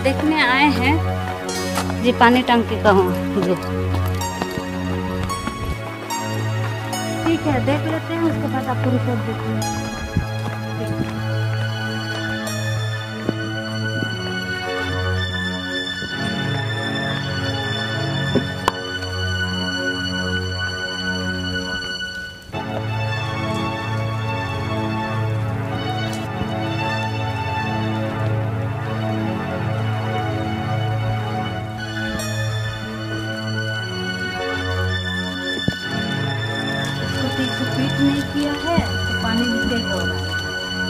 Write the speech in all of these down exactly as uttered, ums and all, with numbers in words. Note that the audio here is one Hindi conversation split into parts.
देखने आए हैं जी, पानी टंकी कहाँ जी। ठीक है, देख लेते हैं, उसके बाद आपको रिपोर्ट देते हैं। फिट नहीं किया है तो पानी लीकेज हो रहा है।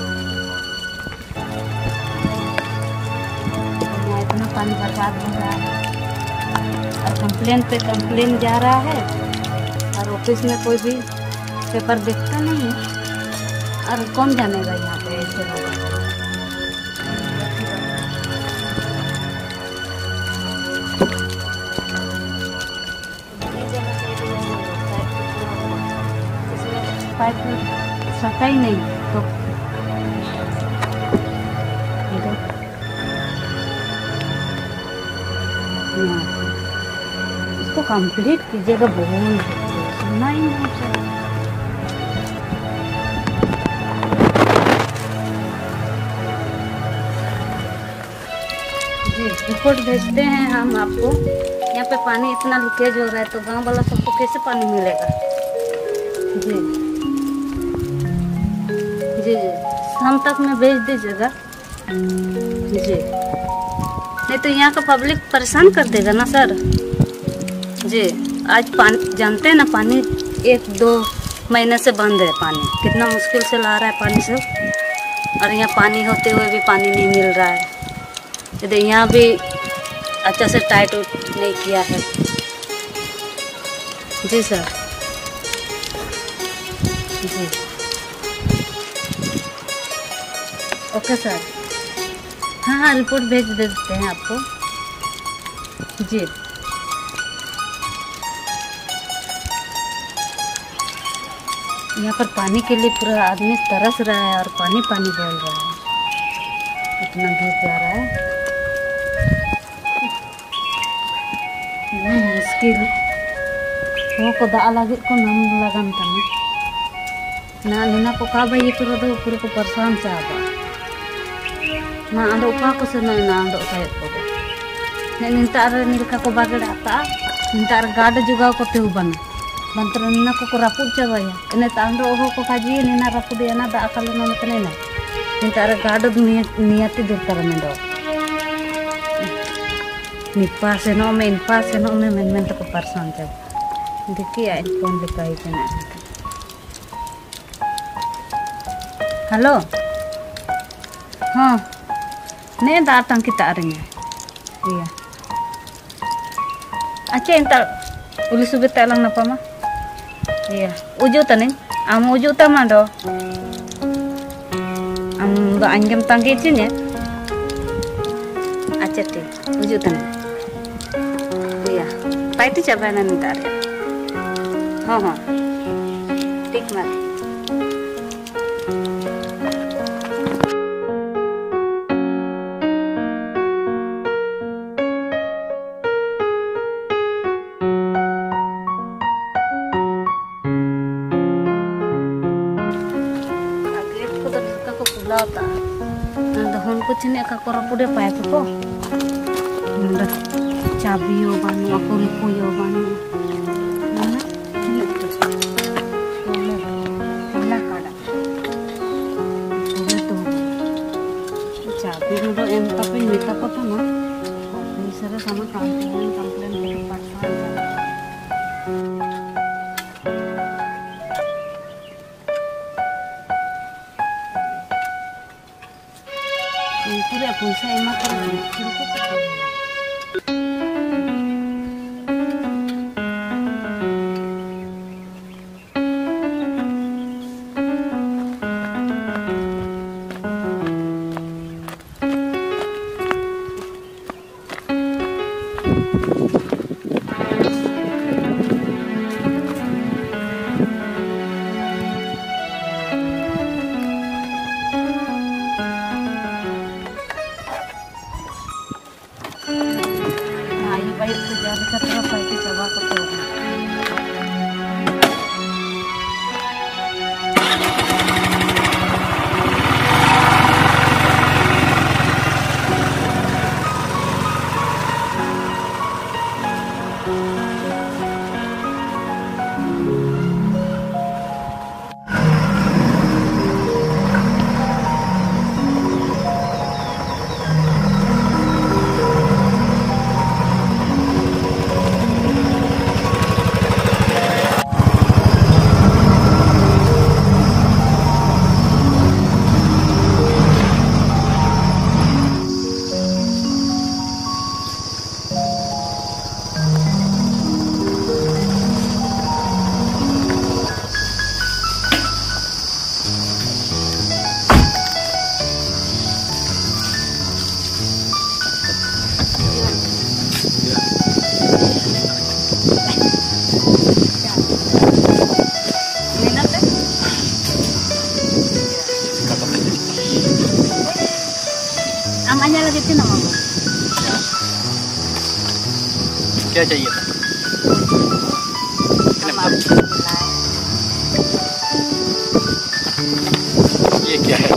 इतना पानी बर्बाद हो रहा है और कंप्लेन पे कंप्लेन जा रहा है और ऑफिस में कोई भी पेपर देखता नहीं है और कौन जानेगा यहाँ पे ऐसे होगा। पाइप सटा ही नहीं तो इसको कंप्लीट कीजिएगा, बोल सुनना ही नहीं चाहिए। जी रिपोर्ट भेजते हैं हम आपको। यहाँ पे पानी इतना लीकेज हो रहा है तो गांव वाला सबको कैसे पानी मिलेगा। जी जी जी शाम तक में भेज दीजिएगा जी, नहीं तो यहाँ का पब्लिक परेशान कर देगा ना सर जी। आज पानी जानते हैं ना, पानी एक दो महीने से बंद है, पानी कितना मुश्किल से ला रहा है पानी से, और यहाँ पानी होते हुए भी पानी नहीं मिल रहा है। यदि यहाँ भी अच्छा से टाइट नहीं किया है जी सर जी। ओके सर, हाँ हाँ रिपोर्ट भेज देते हैं आपको जी। यहाँ पर पानी के लिए पूरा आदमी तरस रहा है और पानी पानी बोल रहा है, इतना दूर जा रहा है। मुश्किल हो को दा लगे को नाम लगन तमें ना लेना को का भाई पूरा दो पूरा को परेशान चाहता ना आंदो उका को से ना आंदो साइड को ने निंतार निलका को बागड़ आता निंतार गाड जुगाव को तेउ बन मंत्र निना को रापुद चाबाया इने तांदो ओहो को काजी निना रापुद ना दा अकल ना मतने ना निंतार गाड नियति दुरतर में दो निपा से नो में इनपा से नो में men men को परेशान चाह देखिए आई फोन दिखाई के ना। हेलो हाँ नहीं दार टंकी तारेंगे iya aceh entar uli subit talang napa mah iya uju taning am uju tama do am ba anjam tangki cin ya aceh ti uju taning iya paiti coba nanti tar ya हाँ हाँ ठीक मत Lata, nanti hon kucing ni kakak rapude paip ko, nanti cabi yo banu, aku lipo yo banu, mana ini tu, boleh, boleh kada, boleh tu, cabi itu em tapi ini tak apa mah, ini sera sama komplain komplain dari pasar. पूरा पैसा एमा कर Namanya lagi itu nama. क्या चाहिए था? ये क्या है?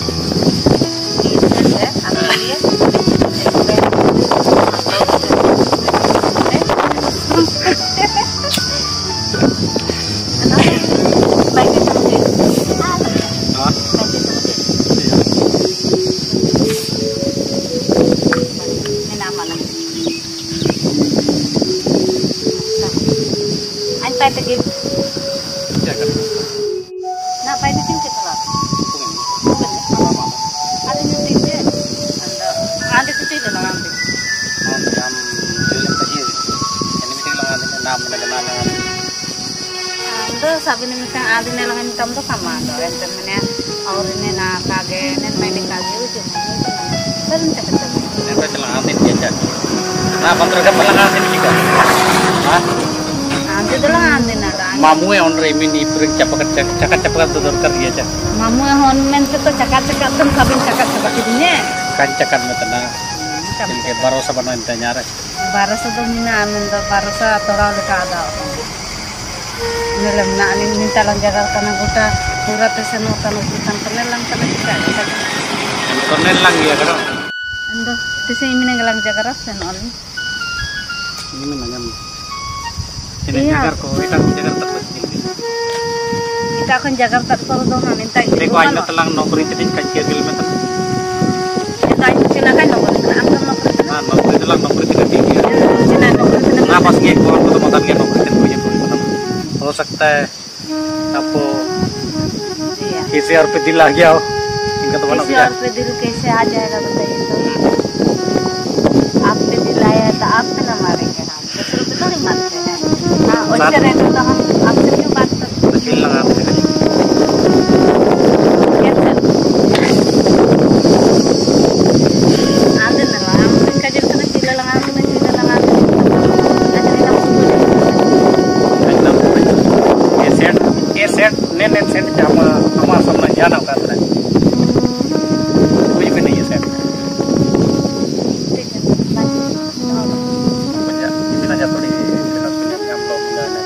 क्या करना? ना पहले दिन के तलाक ada nyuting deh anda ada cuci dalam ambil हम हम जुलम तजी ini mesti lang ada nam na nama anda sabi ni mitang ada ni lang mitam tu sama do ente mene aur ini na kage nen main kage uju sering cakap cakap ente telang ada dia cak nah pantra ka palang ada juga ha anda dalam anda na mamu yang on remin ni purik capak cakat capak tu dorkar dia cak mamu yang on men tu cakap cakap tu sabin cakap cakap ini kan cakat metana ke barosa bana ente nyara barosa tu mina anda barosa torau leka ada nilam na aning minta lang jaga kana gota pura teseno kana kitan penelang kana kita kornel lang ya karo ando tese imine ngalang jaga rasen oli ini menangam ini jagar ko kita jagar tak kita akan Jakarta per dong minta ini ko ayo telang nokri tin kacir kilometer kita ayo silakan nokri angkat nokri nah nokri telang nokri tin tinggi sina nokri tin nah pas ke ko to motan ke nokri tin punya ko हो सकता है आपको किसी और पे दिल आ गया हो इनका तो बना किसी और पे दिल कैसे आ जाएगा बताइए तो आप पे दिल आया तो आप पे ना मारेंगे हम दूसरों पे थोड़ी मारते हैं हाँ वैसे रहते तो हम आपसे क्यों बात करते तो दिल लगाते हैं कैसे आंदे ना हम इनका जब तक दिल लगाते हैं दिल लगाते हैं ये सेट ने ने सेट हम हमारा सामने जाना होगा सर कोई भी नहीं है सेट ठीक है बच्चा बिना जा थोड़ी हम लोग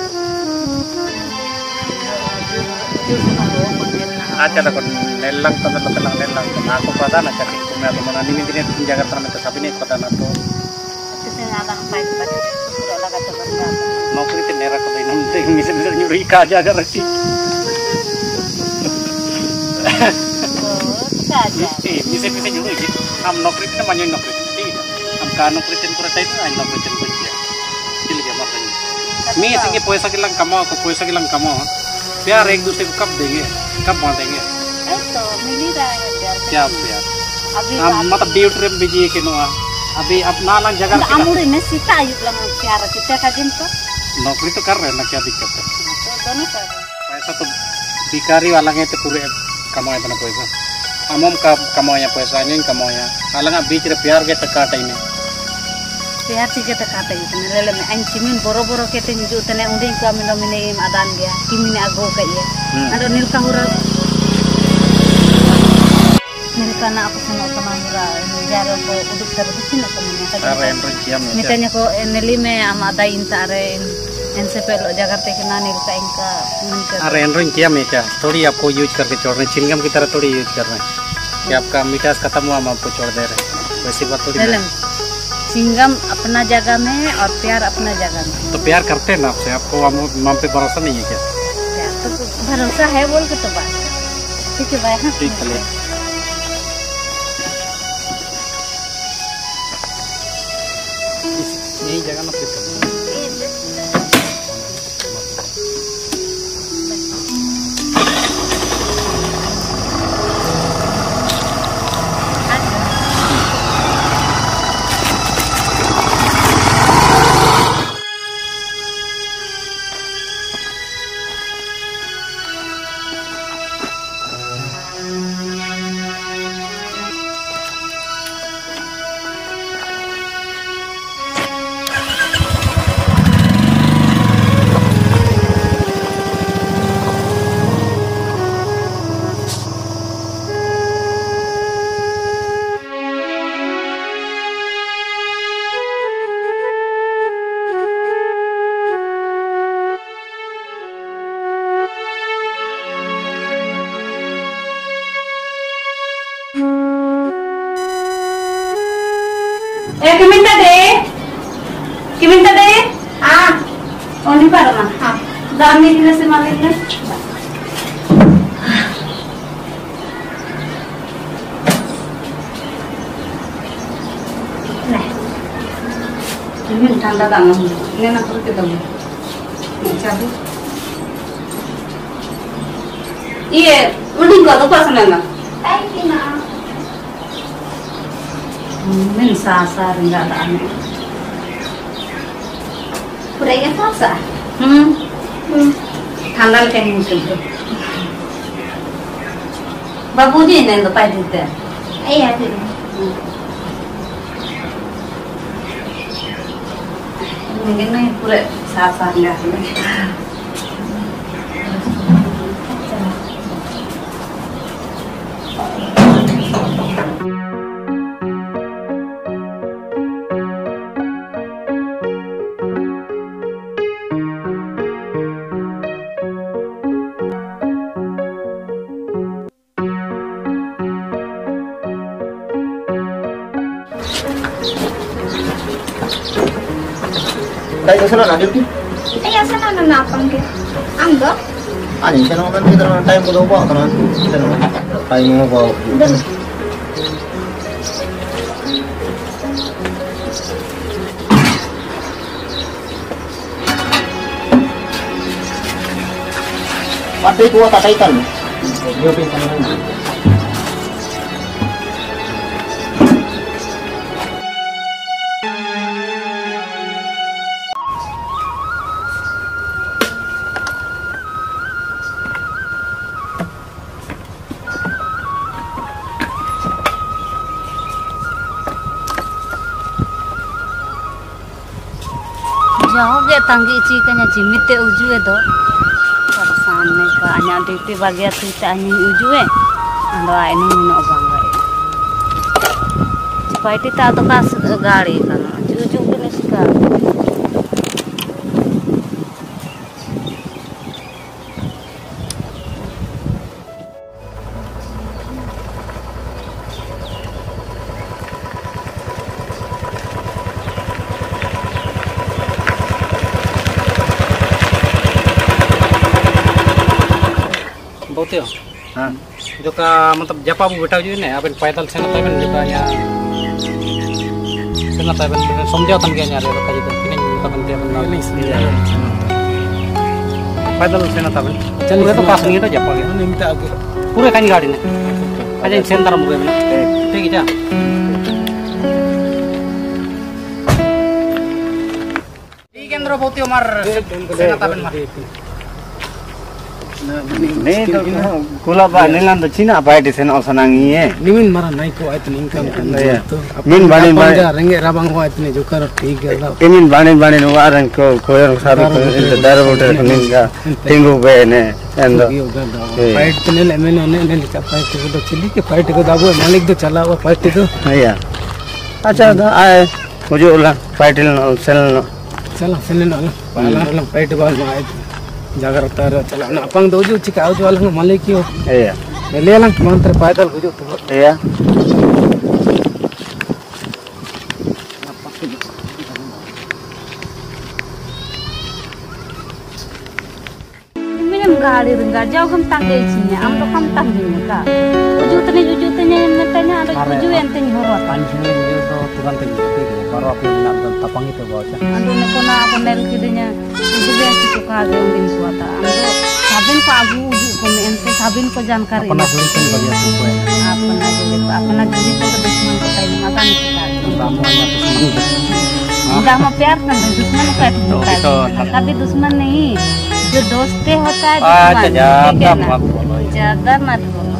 अच्छा तो नेल्लंग तो मतलब तेलंग नेल्लंग तो aku pada nak cari punya teman ini mungkin itu Jakarta nanti tapi ini kota nato किसी ने आधा पाइप पाइप पूरा लगा तो बन जाता नौकरी ते नेरा को दिन ते मिसे मिसे nyuri ka jaga rasi मिसे मिसे nyuri हम नौकरी ते मान्य नौकरी ठीक है हम का नौकरी ते पूरा टाइम आई नौकरी ते कुछ है दिल के मत नहीं मैं इसके पैसा के लंग कमाओ को पैसा के लंग कमाओ प्यार एक दूसरे को कब देंगे कब बांधेंगे तो मिल ही रहा है प्यार क्या प्यार अभी हम मतलब ड्यूटी में बिजी है कि नो अभी अपना लंग जगह अमूरी में सीता आयुक्त लंग प्यार कितना का दिन तो नौकरी तो कर रहे हैं ना क्या दिक्कत है तो दोनों कर पैसा तो भिखारी वाला है तो पूरे कमाए तना पैसा अमम का कमाया पैसा नहीं कमाया अलग बीच रे प्यार के टका टाइम प्यार चीज़ तक आता है तो ले ले मैं इन चिमिन बोरो बोरो के ते जो तने उन्हें को मिलो मिने आदान गया किमिन आगो कहिए अरे नीलका हुरा नीलका ना apa sih nak teman hura jaro ko uduk ter bikin ko minya अरे एंड्रॉइड किया मैं mitanya ko neli me ama ada intare en sepelo Jakarta ke nani नीलका इनका मन कर अरे एंड्रॉइड किया मैं क्या थोड़ी आपको यूज करके छोड़ रहे हैं चिंगम की तरह थोड़ी यूज कर रहे हैं कि आपका मिठास खत्म हुआ हम आपको छोड़ दे रहे हैं वैसी बात थोड़ी चिंगम अपना जगह में और प्यार अपना जगह में तो प्यार करते हैं ना आपसे आपको हम हम पे भरोसा नहीं है क्या प्यार तो भरोसा है बोल के तो बात ठीक है भाई हाँ ठीक है यही जगह ना फिर Eh, kami tadi, kami tadi, ah, oh ni pada mah, ah, dami kita semalam ni. Nah, ini tanda tangan, ini nak pergi kita ni, cabut. Iya, mending kau tu pasang mana? Tadi nak. Min sasa enggak ada aneh. Kurangnya sasa? Hmm. Hmm. Tanggal kayak musim tu. Babuji ini tu pai dite. Iya tu. Mungkin ni pura sasa enggak. Tayo sana na duty. Ay, sana na napang ke. Anggo? Ani sana kan kita na time ko daw ba kanan. Sana time mo ba. Pati ko tatay tan. Yo pe tan. Jauh ge tanggi cikanya cimite ujue do. Perasaan ka anya dite bagia tite anyi ujue. Ando ini no bangga. Paiti ta to kas gari kana. Juju kene sika. होते हो हाँ जो का मतलब जपा वो बेटा जो है अपन पैदल से ना तबन जो का यहाँ से ना तबन समझा तन के यहाँ रे का जो कि नहीं तबन ते अपन नहीं समझा पैदल से ना तबन चल तो पास नहीं तो जपा गया नहीं मिटा आगे पूरे कानी गाड़ी ने अजय सेंटर में गए ठीक है जा ठीक है अंदर बहुत ही उमर से ना तबन मार नहीं तो कुला बा निलान तो चीना पार्टी से ना सनांगी है निमिन मारा नहीं को इतने इनकम करना तो मिन बाणी बाणी रंगे राबंग हुआ इतने जो कर ठीक है ना मिन बाणी बाणी नो आरन को कोयर सारो को दार बोटे खनिन का टिंगु बे ने एंदो फाइट तो ने मैंने ने ने लिखा फाइट को तो चली के फाइट को दाबो मालिक तो चला हुआ फाइट को या अच्छा आए मुझे उला फाइट नो सेल नो चला सेल नो पाला फाइट बाल में आए जागरता रह चला ना अपंग दो जो चिकाओ जो वाला मालिक क्यों या ले लंग मंत्र पैदल को जो तो या Minum galir enggak jauh kamu tangga isinya, amro kamu tangginya kak. Ujutnya ujutnya metanya ada uju yang tinggi horot. Panjangnya itu tuhan tinggi baru api menang tapang itu baca. Ando nekona aku nel kidenya uju yang suka ada yang suata. Ando sabin ko agu uju ko mente sabin ko jankari. Apa nak beli bagi aku ya? Apa nak beli? Apa nak beli ko dushman ko tayo makan kita. Ramuannya tuh semua. Udah mau biarkan दुश्मन को ऐसा कभी दुश्मन नहीं जो दोस्ते होता है अच्छा ज्यादा मत बोलो ज्यादा मत बोलो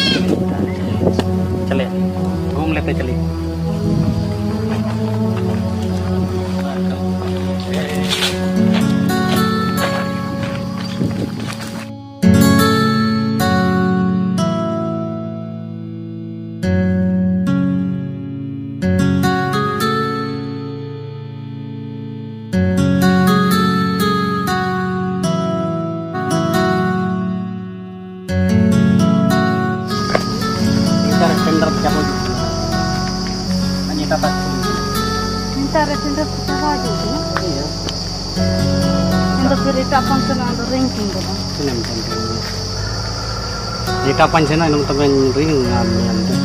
चले घूम लेते चलिए Anda terlalu tu. Iya. Anda cerita apa yang anda ranking tu? Senam ranking. Jika pancena nam tamen ring ngam nanti.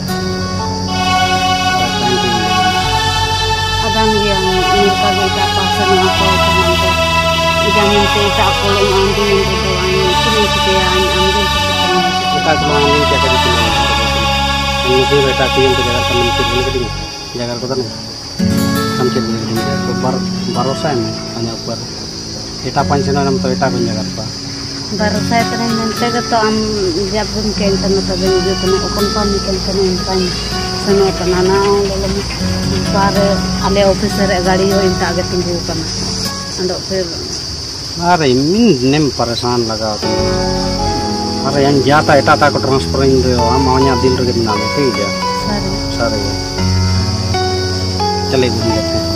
Ada yang ini kalau kita pasang apa nanti. Jangan cerita apa yang anda yang itu ani sini kita ani anda Kita cuma ini jaga di sini. Ini sih mereka tim tu jaga teman tim ini keding. Jaga kota ni. Sampai ni keding. Bar barosan hanya bar. Kita pancena nam tu kita pun jaga apa. baru saya tadi nanti kata am jabun kain tanah tadi juga tanah okon pami kain tanah yang paling seno tanah nao dalam para ale officer gadi yo inta agak tunggu kan ando फिर अरे min nem परेशान लगा तो अरे yang jata eta tak ko transferin do हम maunya दिल रे ना ले ठीक है सारे सारे चले गुडी जाते हैं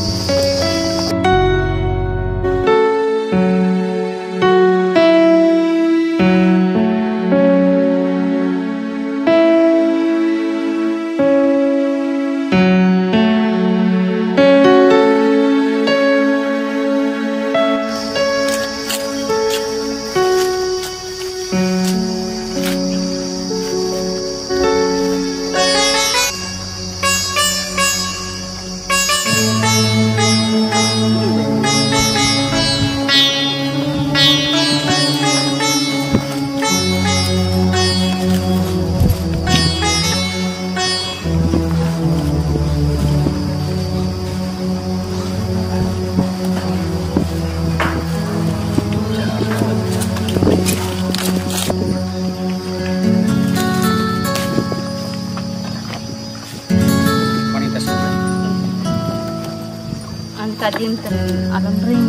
kajian ter alam ring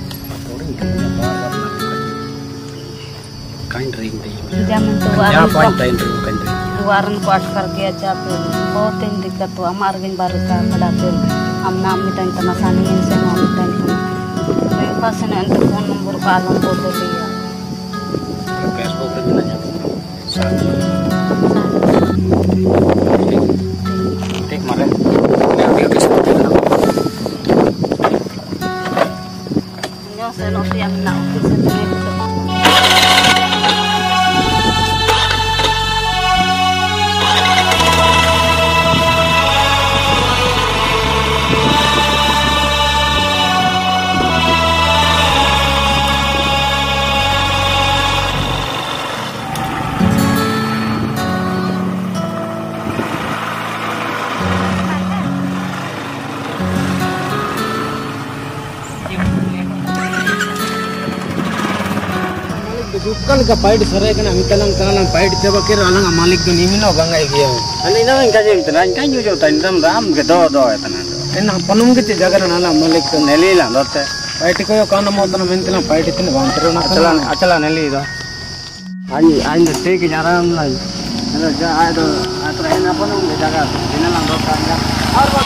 kain ring deh zaman tu ya point kain ring kain ring luaran kuat kerja aja pun बहुत दिन दिक्कत हुआ हमारे दिन बार का बड़ा फिर हम नाम मिटाइन तना सानी से नाम मिटाइन तना मेरे पास ने अंत फोन नंबर का आलम को दे दिया Facebook पे मिला जाता साथ ठीक मारे मैं अभी अभी सब देखना yo se lo hacía en la oficina de जुकल का पाइट सरे कना मितलंग तलंग पाइट जब के अलंग मालिक तो निमिनो गंगाई गया अनि ना इनका जे इतना इनका जो जो तन दम राम के दो दो इतना एना पनुम के जगह नाला मालिक तो नेली ला दोते पाइट को कान मोतन मेंतला पाइट इतने बांतरो ना अचला अचला नेली दो अनि अनि ते के जाराम ला अरे जा आय तो आत्र है ना पनुम के जगह दिन ला दो का और बात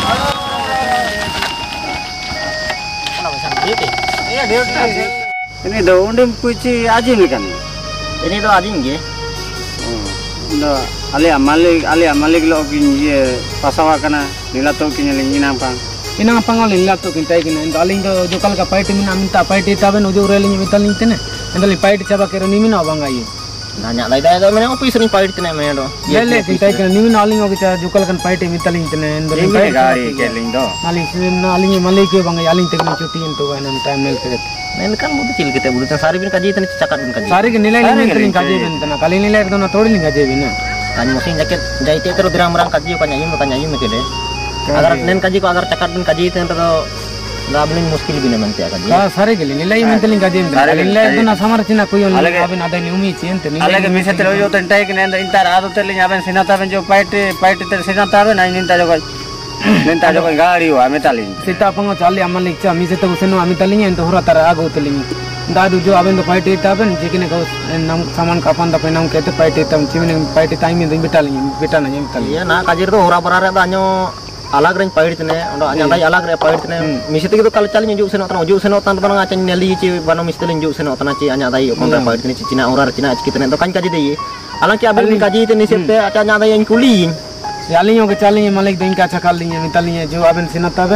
ना बसा ठीक है ये duty ini do undim puci ajin kan ini तो आजिन गे do ali amalik ali amalik lo kin ye pasawa kana nila to kin lingi nampa ina pangal illa to kintai kin daling do jukal ka paiti mina minta paiti taben ujo reling mitaling tene endali paiti chaba kero nimina bangai nanya lai dai do mena office ni paiti tene mena do le le kintai kin nimina aling ogi cha jukal kan paiti mitaling tene endali paiti gari ke ling do ali sin aling malik ke bangai aling tekni cuti into enan time nel teret nen kan butuh cil kita butuh sari bin kaji tene cakat bin kaji sari ke nilai mitaling kaji ben tena kali nilai do na todling kaji ben kan musim jaket jaite terus dirang merang kaji kan nyayim kan nyayim kede agar nen kaji ko agar cakat bin kaji tene to labling muskil bin nanti kaji ka sari ke nilai mitaling kaji ben kali nilai do na samar china koyo abin ada ni umi chen tene alage mise telo yo tentai kin enda intar ado tele yaben sinata ben jo paiti paiti te sinata ben ai ninta jo ninta jo gari wa metaling sita pango chali amalik cha mise to useno amitaling ento hora tara ago teling दादू जो आवेन तो पाइट इता बन जेकिने को नाम सामान कापन दा पेनाम केते पाइट इता चिमिने पाइट टाइम में बिटाली बिटा ना बिटाली ya na kajir to ora parare da anyo alag ren paid tene ondo anya dai alag re paid tene misite gitu kal chali njuk seno tan njuk seno tan tan ngacen neli ci bano misite njuk seno tan ci anya dai kon re paid tene ci cina ora cina ci tene to kan kaji dei alang ki abel ni kaji tene sete acha anya dai yang kuli यालियों के चालियों मालिक दिन का चकाल लिए मितालिए जो आबन सिनता बन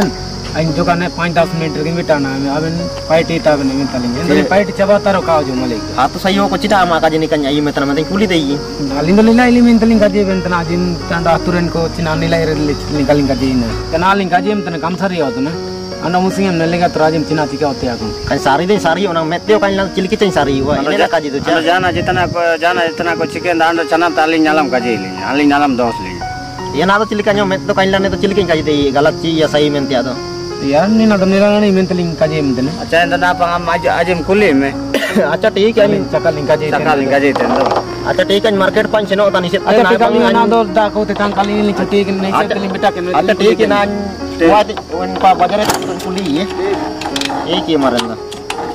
aing juga ne पाँच दस minute lagi mitana aben fight ita aben mitaling ende fight chaba taro ka jo malik Atau saya kok cita ama kaji nikan ayu metan metan kuli deh. alin dalila ili mintaling kaji bentana ajin tanda aturen ko cina nilai rele lingaling kaji ina kenaling kaji mentana kamsari awtuna anda musing em nelega trajim cina tika ote aku Kan sari deh sari orang meteo kan lang cilik kita sari wa. Ini lah kaji tu Anda cah. jana jitana ko jana jitana ko chicken anda chana taling nyalam kaji ini aling nyalam dos li Ya nado cilik kan meteo kan lang itu cilik kaji deh galak ci ya saya menti atau. ya ni na nila ni mintaling kaji mentana acha enda na pang am ajim kuli me Acha ठीक है cakaling kaji sakaling kaji tendo अच्छा ठीक है मार्केट पाँच छः होता निश्चित अच्छा ठीक है ना दो दा को te kang kali ini cuti kan naik sekali beta kan अच्छा ठीक है ना buat वन पा बाजार itu kuli ya एक ही मारन दा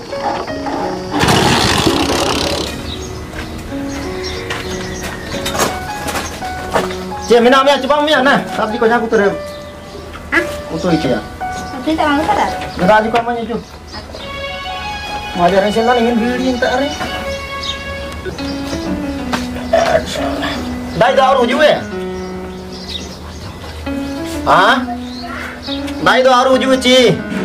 Cie, mina mina coba mina nah, tapi kau nyaku terus. Hah? Untuk itu ya. Tapi tak mau tak? Negara juga mana itu? Ngajarin sih ingin beli tak hari. Dai dah aru juga. Ah? Dai dah aru juga ci.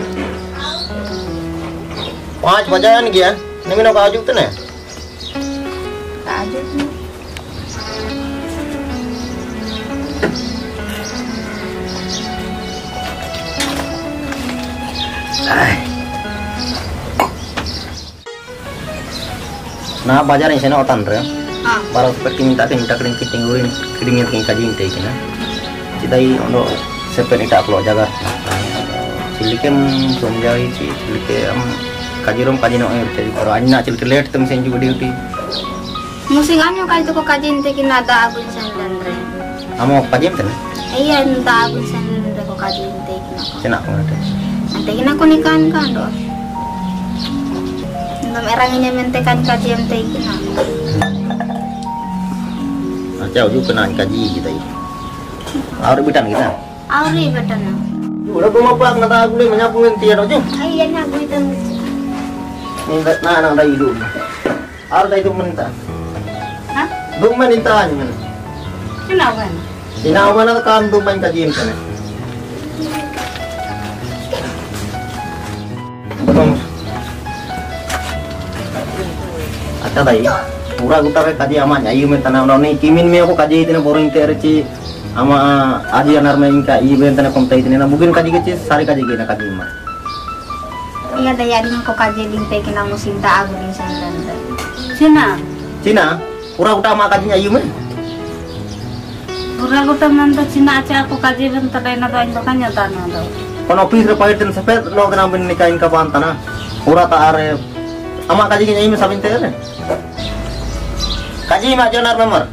पाँच बजान गया नहीं मैंने कहा जुगते ने Kaji. Nah bajar yang sana otan re Ah. baru seperti minta ke minta kering kitinggurin keringin king kaji inte kena cidai ondo seperti tak keluar jaga cilikem somjai ci cilikem kaji rom kaji no air jadi kalau anya cilik late tem sen juga duty Musing anyo kay to ko kaji inte kinada abun san dandre. amo kaji ten Iya nda abun san dandre ko kaji inte kinako. cina ko nate Ante kinako ni kan kan do. Ndam erang ini mentekan kaji inte kinako. jauh juga kena kaji kita ini harus bidan kita Auri betana. udah gua mau pak nata aku menyapu tiada aja Iya na ko itu. minta nah nang dah hidup harus dah itu minta Hah? dum minta aja men Kenapa? ina mana kan dum main kaji ini kan belum ada dah pura gutar kaji aman ayu minta na nih kimin me aku kaji itu boring terci ama aji anar main ka i bentana komtai itu na mungkin kaji kecil sari kaji gina kaji mah Iya daya din ko kaji inte kinamo sinta abun san dandre. Sina. Cina pura utama kajinya ayu men Pura ko taman to Cina acha ako kaji ben taday na doin bakanya tana do. kono office re paitin sepet lo kena ben nikahin ka pantana pura ta are ama kaji nya imi sabin tere kaji ma jonar member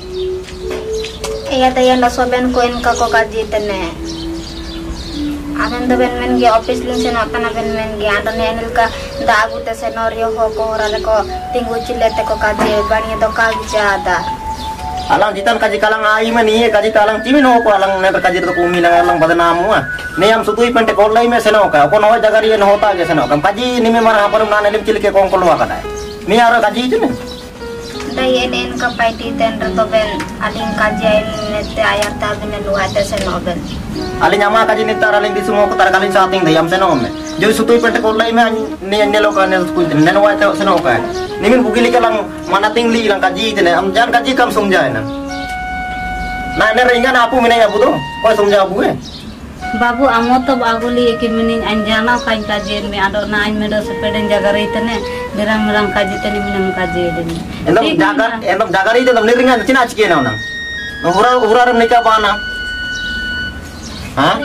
Iya daya na soben ko en ka ko kaji tene. Akan to ben men ge office ling sen apana ben men ge anda ne anil ka da agu te scenario ho ko rale ko tingu chilete ko kaji bani to kaji jada. alang jitan kaji kalang ai mani kaji kalang cimin ho ko alang ne kaji to kumi lang alang badanamu ah ne am sutui pente ko lai me seno ka ko no jagari en hota ge seno kam kaji ni me mara haparum na nelim cilike kong kolwa kada mi aro kaji itu ne Daya en ka paiti ten to ben aling kaji ay nete ayat ta ben lu hata seno ben. ali nyama kaji ni tara ling di sumo ko tara kalin sating dayam seno me jo sutui pente ko lai me ni ne lo ka ne skul ne no wa seno ka ni min bugili ka lang manating li lang kaji itu ne am jan kaji kam sumjai na na ne ringan apu minaya budo ko sumja apu eh Babu amo to aguli ki minin anjana kain kaji me ado na ain medo sepeden jaga itene derang merang kaji tani minam kaji deni. endom jagar endom jagar itu endom ringan cina ciki na unang ura ura ram nikah bana ha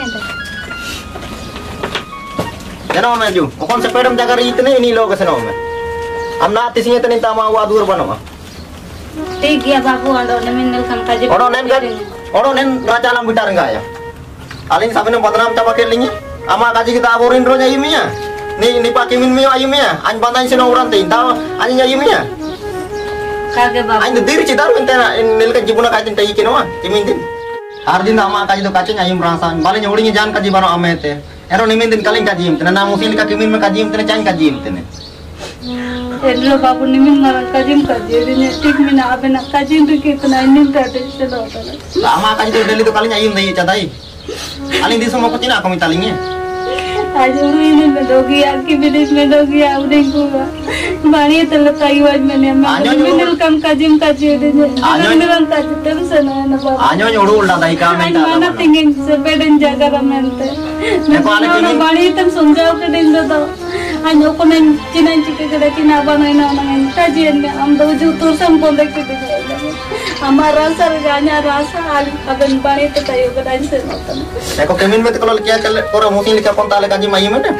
jana me ju kon sepedam jagar itu ne ini lo ke seno me amna tisinya tani tama wa dur bano Tik ya babu ando nemin kan kaji. Odo nen kan odo nen raja lam bitar enggak ya aling sabene badnam capa kelinya ama kaji kita aborin ronya imia ni ni pakimin mio ayumia an bantai seno uran tin tahu anya imia Kage babu. an diri citar mentena nil kan jibuna kajin tai kinoa kimin din ardin ama kaji to kacin ayum rasa bale nyulinya jan kaji bano amete ero nimin din kaling kaji tena na musil ka kimin me kaji tena chan kaji tena Edlo babu nimin marang kaji kaji deni tik mina abena kaji tu kitna inin tate selo tala. ama kaji to deli to kaling ayum dai cadai aling di semua kucina aku minta lingnya आज ini medogi aki bilis medogi udah gua bani terletak iwan mana menil kam kajim kaji udah menil kaji terus na na bapa anyo nyoru udah dari kami mana tingin sepeden jaga ramente na bani tem sunjau ke ding do anyo konen cina cika kada cina bana ina nang kaji ene am do jutur sampon dek ke amar rasa ganya rasa ali aben bani te tayo kada sen hotan देखो केमिन में तो कल क्या चल पूरा मुसी लिखा कौन ताले काजी माई में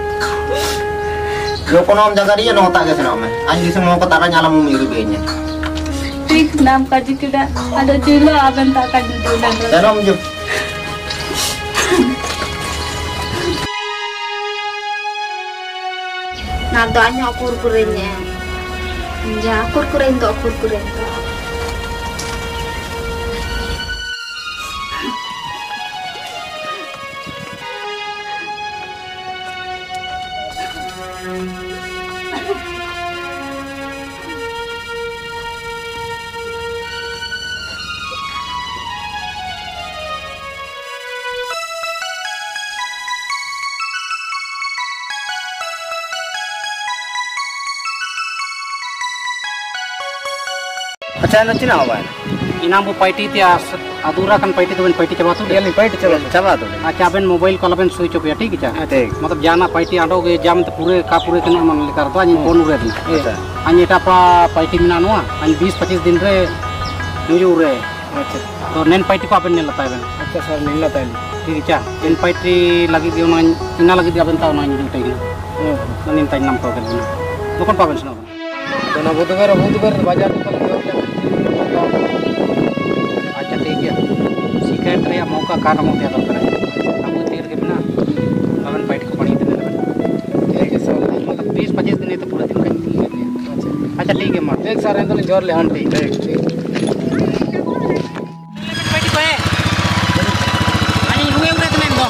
जो कोनो हम जगह रिया नोता के सना में आज जिसे मो को तारा nyala mu miru be nya ठीक नाम काजी किदा ada julo aben tak kaji dulu तेरो जो Nah, doanya akur kurenya. Ya, akur kuren tuh akur kuren tuh. अच्छा ना चिना हुआ है इनाम वो पार्टी थी अधूरा कन पार्टी तो बन पार्टी चबा तो ये नहीं पाइट चलो चबा दो अच्छा बन मोबाइल कॉल बन स्विच ऑफ या ठीक है ठीक मतलब जाना पार्टी आडोगे जाम तो पूरे का पूरे कने मन लेकर तो आज फोन रे अच्छा अन्य टापा पार्टी मिना नुआ अन्य बीस पच्चीस दिन रे न्यूज रे अच्छा तो नेन पार्टी को अपन ने लता है अच्छा सर नहीं लता है ठीक है इन पार्टी लगी दियो ना इना लगी दिया बनता ना न्यूज टाइम ना निन टाइम नाम तो कर बिना दुकान पावन सुना तो ना वो तो कर वो तो कर बाजार तो कर अच्छा ठीक है सिक्रेट रे मौका का नाम होते तो करे अब तीर के बिना अपन पार्टी को पड़ी देने ठीक है सर मतलब बीस पच्चीस दिन तो पूरा दिन का अच्छा ठीक है मां देख सर तो जोर ले हंटी ठीक ठीक पार्टी को है अनि हुए हुए तो मैं दो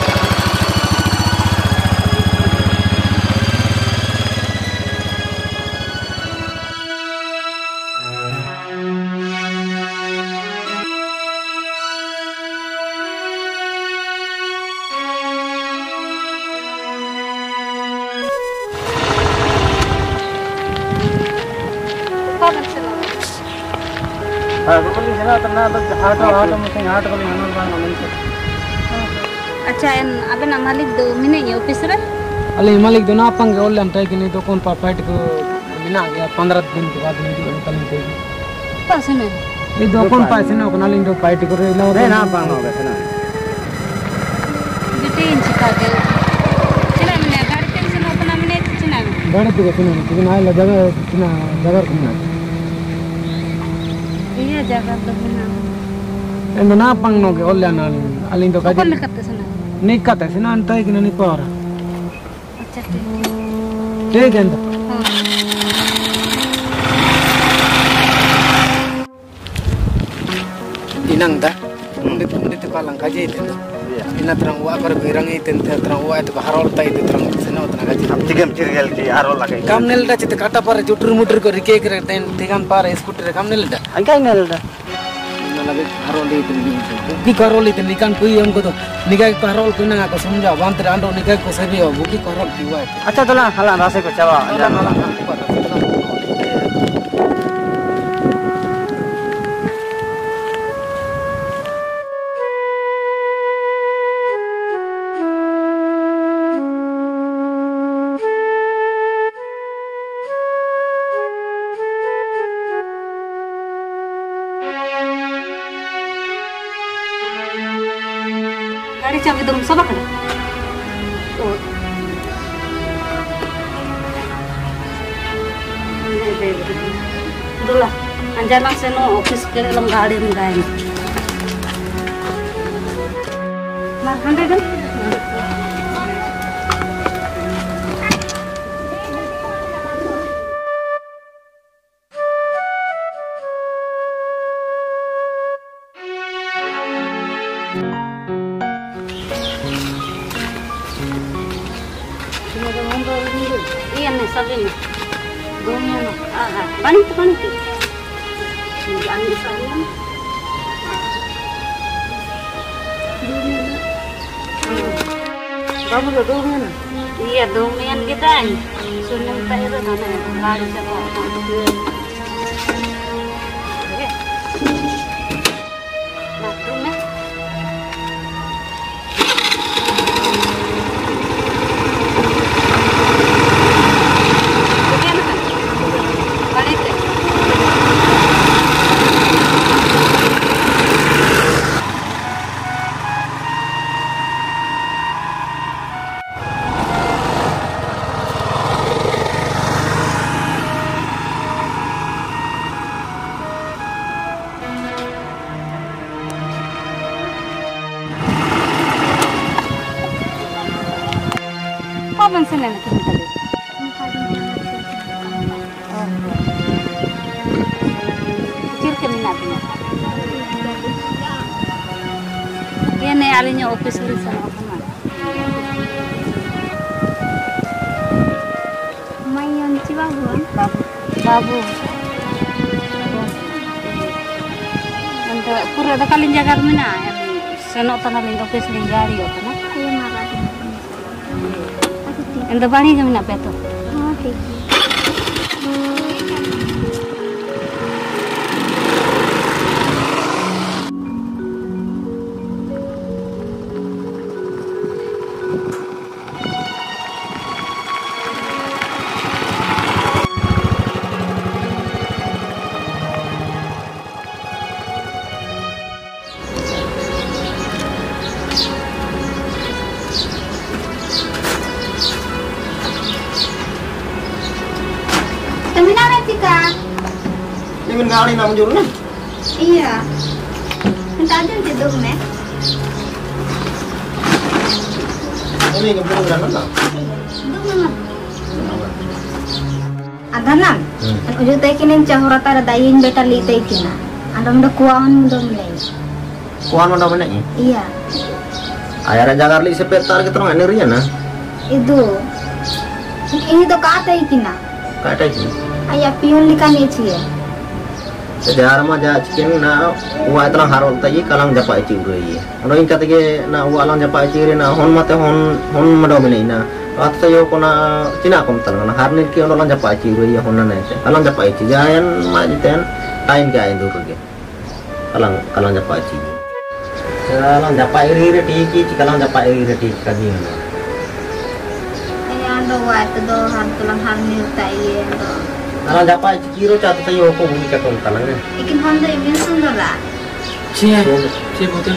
अच्छा एन अबे मालिक दो मिने ऑफिस रे अली मालिक दो ना पंगे ओले अंटाई कि नहीं तो कौन पा फाइट को मिना गया पंद्रह दिन के बाद नहीं तो निकल नहीं पास में ये दो कौन पास ना कोना लिंग दो फाइट को रे ना ना पानो के ना जिते इन चिका के चला मिने गाड़ी टेंशन अपना मिने चिना गाड़ी तो सुनो कि ना ले जगह चिना जगह कुना ये जगह तो बिना एंड ना पंग नो के ओले ना अली तो कौन काजी करते सुना नहीं कहते से ना अंटाई कि नहीं पारा अच्छा ठीक ठीक है हां inang da ndit ndit palang kaji itu ina terang wa par birang itu terang wa itu harol tai itu terang seno terang kaji हम तिगम चिरगल की आरो लगे kam nel da chite kata par jutur mutur ko rike kre ten tigan par scooter kam nel da अंका नेल दा na lagi harol itu buki karol itu nikan kui हम को तो निकाय karol को ना को समझा बांत रांडो निकाय को सभी हो बुकी karol दिवा अच्छा तो ना हला रासे को चवा गाड़ी चाबी दो सब खड़ा ओ दूल्हा अंजना से नो ऑफिस के लम गाड़ी में गए मार खंडे गन iya nih sabi nih dunia nih ah panik panik jangan disayang Kamu udah dongeng. Iya domian kita. Sunnah tayo rin ano, lagi sa ko. Oke. Nah, dumi. Oke na. Balik. Kapan sila nakikita? Kecil kami natin. Yan ay alin yung office ulit sa ako man. Mayon si Babu. Babu. Babu. Anda pura da kalin jagar mina. Senok tanalin office linggari o na. Kuya marami. Anda bani kami na peto. Oh, thank you. Kami na rin tika. Ini min ngali na munjul na. Iya. Minta aja di dong ne. Ini ngebul na na. Dong naman. Ada nam. Kan uju tay kinin cahura tara dayin beta li tay kina. Andam da kuaon dong le. Kuan mana mana ni? Iya. Ayara jagar li sepetar kita nggak neri na. Itu. Ini to ka tay kina. Kata sih. Ayah pion li kan ichi ya. Sejarah mah jah cikin na uai telang harol tayi kalang japa ichi urui. Ono inca tege na uai lang japa ichi uri na hon mate hon hon madomine na. At sayo ko na cina kom talang na harnil ki ono lang japa ichi urui hon na nese. Kalang japa ichi jayan ma jiten tain ka ain dulu ge. Kalang kalang japa ichi. Kalang japa iri iri tiki kalang japa iri iri tiki kagi. Ayah ando wa itu do han tulang han mil tay ando. Kalang japa ichi kiro catu sayo ko bumi ka kom talang ne. Ikin hondo ibin sundara. Cie, cie betul.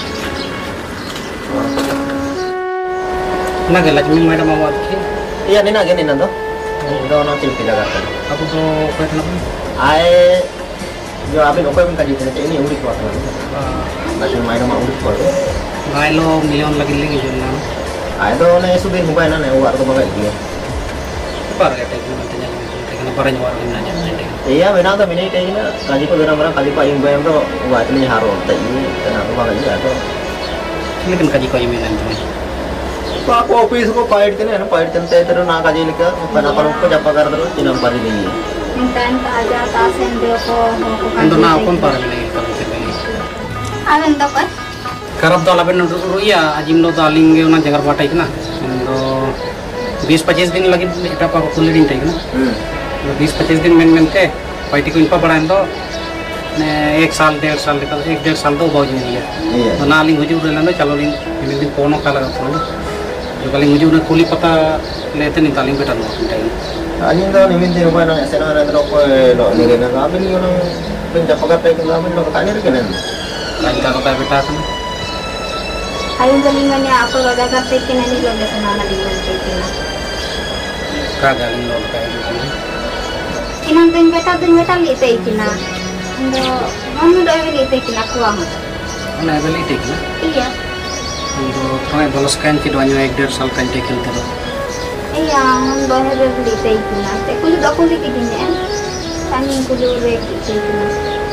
Naga lagi madam awat ke? Iya ni na gini na do. Do no cilki jaga kan. Aku tuh kau kenapa? Ai yo abin okoy min kaji tene ini urik wa kan. Lagi main sama urik wa. Ngailo milion lagi lagi jual. Ai do ne sudir mobile na ne war to bagai dia. Par kata itu nantinya karena para nyawar ini aja nanti. Iya benar to mini kayak gini kaji ko barang-barang kaji pa yung bayang to wa tini haro tai kana to bagai dia to. Ini kan kaji kau ini nanti. Pa ko office ko paid tene na paid tene te tero na kaji lika pana panu ko japa gar tero tinam pari ni. Mintain ka aja tasen dia ko ko kan. Untuk na pun para ini kalau kita ini. Awen dapat. Karab dalam benar dulu ya, ajim lo daling ge una jagar batai kena. Endo बीस पच्चीस दिन लगी इटा पा कुल दिन टाइम ना बीस पच्चीस दिन मेन मेन के पार्टी को इनपा पड़ा तो ने एक साल डेढ़ साल का एक डेढ़ साल तो बहुत नहीं है तो ना लिंग हुजूर ले ना चलो लिंग इन दिन कोनो का लगा था जो कलिंग हुजूर ने कुली पता लेते नहीं तालिंग बेटा लो time Anjing daw ni min din ba na seno na tro ko lo ni na gamin yo nang bin ja pagat tay ko gamin lo ka ni rin lain ka kata बेटा kan Ayun galingan niya ako roda ka tay kinani lo sa mama lingan tay kina. kagak liang lo kayak gitu Kinang tin beta din beta li tay kina. Ando ano do ay li tay kina ko ang. ना बली टेक ना Iya. तो तुम्हें बलस कान की दवाई एक डेढ़ साल कान टेक तो Iya, ang do ay li tay kina. Tay kulo do ko li kina. Kanin kulo re tay kina.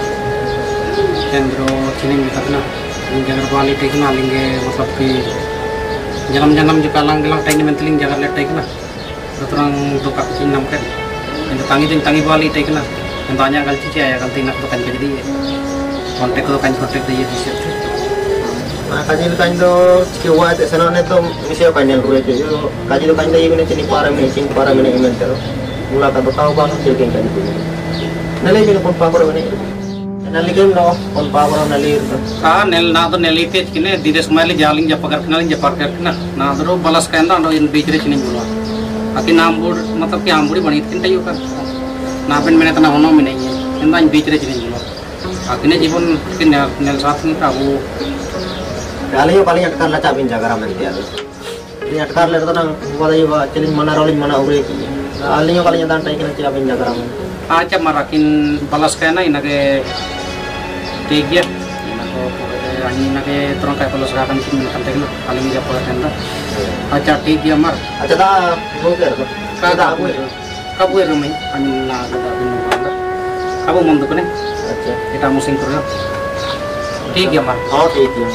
केंद्रो चीनी में तक ना जगह वाली टेक ना लेंगे मतलब कि जन्म जन्म जो काlang gelang टेक में तलिंग जगह ले टेक ना तो तरंग तो का चीन नाम kan itu tangi ting tangi wali tek na tanya kal cici ya kal tinak to kan jadi kontak to kan kontak dia di situ Nah, kaji kan do cewa itu senang itu misalnya kanyan kulit itu kaji itu kan ini cini para ini cini para ini ini terus mula kata tahu kan jadi kan itu nali ini pun power ini nali kan no pun power nali ah nel na to neli te kine dide smile jaling japakar kenalin japakar kena na dro balas kanda ando in bichre cini bola aki naam bud matlab ki ambudi bani tin tayo kan na ben mene tana hono mene inda in bichre cini bola akine jibon kin nel saat ni tahu Kali paling atkar lah cabin jaga ramen dia. Ini atkar lah tu nang wala juga celin mana rolling mana ure. Kali yang kali yang tantai kena cabin jaga ramen. Aja marakin balas kena ina ke tiga, ina ko ani ina ke terang kayak balas kakan sini kan tegno kali ni japo kena. Aja tiga mar. Aja dah buker tu. Kada aku. Kabu ya rumai ani na kada bin banda. Kabu mundu kene. Aja. Kita musing kurang. Tiga mar. Oh tiga.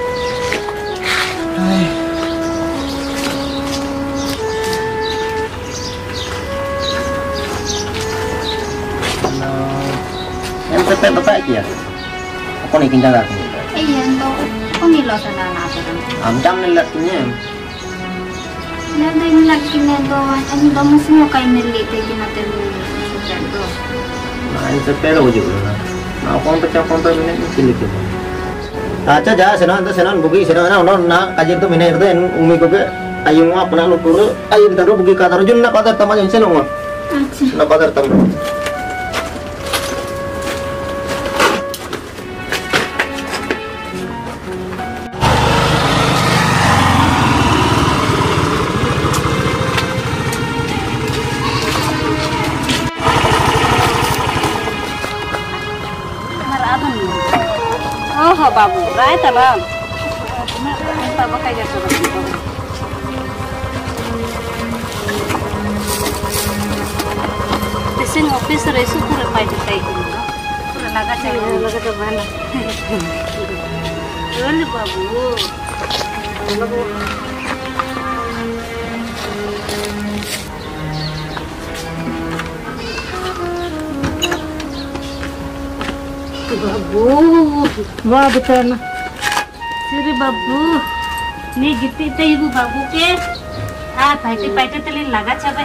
Yang sepet apa aja ya? Aku nih kinjaga aku. Iya, untuk kok ngilo sana na apa kan? Amjam nih lakinya. Nanti lagi nego, ini kamu semua kayak neli tegi nanti lu sudah. Nah ini sepet aja dulu nah. Nah aku sampai cakap sampai ini cilik tu. Acha ja senan tu senan bugi senan na ono na kajir tu minai tu umi ko ke ayu ngap na lu turu ayu taru bugi ka taru jun na patar tamanya senan ngap. Aja. Na patar tam. Oh, babu, rai tabam. Babu kayak gitu. Pesan office resu pura pagi kayak gitu. Pura laga cakap, laga tu mana? Lalu babu. Babu. Babu, wah betul. Siri babu, nih gitu itu ibu babu ke? Ah, paite paite telin laga cabai.